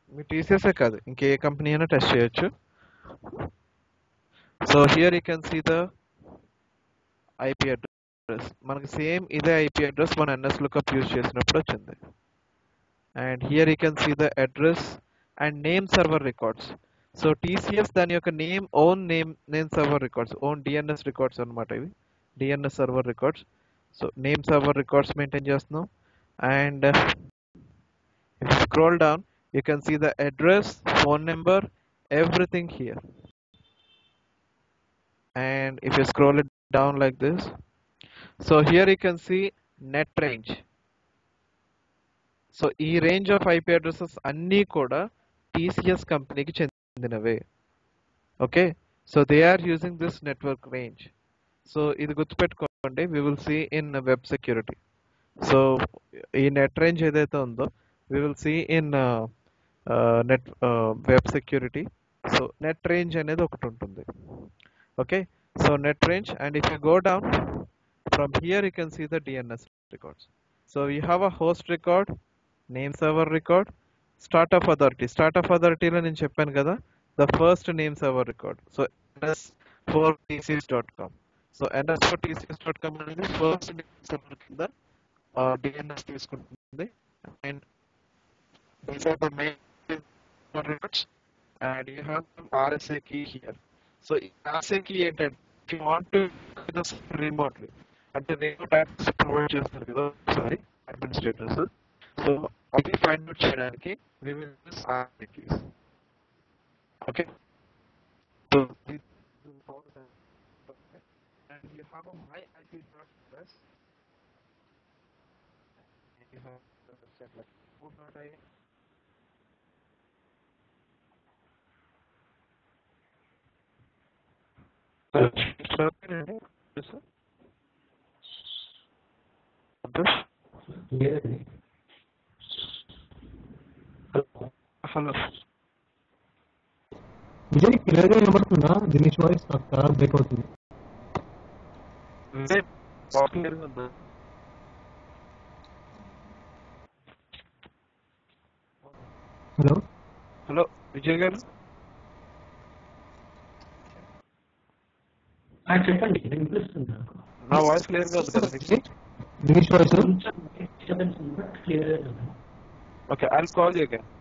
మీ TCS కాదు ఇంకే company అయినా టెస్ట్ చేయొచ్చు. So here you can see the IP address. మనకి సేమ్ ఇదే ఐపీ అడ్రస్ మన ఎన్ఎస్ లుకప్ యూజ్ చేసినప్పుడు వచ్చింది. And here you can see the address and name server records. So TCS దాని యొక్క name server records, own DNS records అనమాట ఇవి, DNS server records. So name server records maintain చేస్తున్నాం. And if you scroll down, you can see the address, phone number, everything here. And if you scroll it down like this, so here you can see net range. So ఈ range of IP addresses అన్నీ కూడా TCS కంపెనీకి చెందినవే. Okay, so they are using this network range. So ఇది గుర్తుపెట్టుకోండి, we will see in web security. So ఈ net range ఏదైతే ఉందో we will see in net web security. So net range అనేది ఒకటి ఉంటుంది. Okay, so net range, and if you go down from here you can see the DNS records. So you have a host record, name server record, start of authority. Start of authority లో నేను చెప్పాను కదా, the first name server record. So ns4tcs.com. So ns4tcs.com అనేది first name server కింద DNS తీసుకుంటుంది. And these are the main records, and you have the RSA key here. So RSA key ఏంటంటే if you want to do this remotely, అంటే remote access provide చేస్తారు కదా sorry administrators, so అది find out చేయడానికి we will use RSA keys. Okay, so this is how the, and you have a my IP address, and you have the set like root.in. Hello Vijay క్లియర్గా వినబడుతుందా? Dinesh voice కాస్త break అవుతుంది. Hello hello Vijay garu, చెప్పండి, వినిపిస్తుంది నాకు. నా voice clear గా ఉంది కదా మీకు? దినేష్ వాయిస్ డిస్టర్బెన్స్ ఉంది, clear. Okay, I will call you again.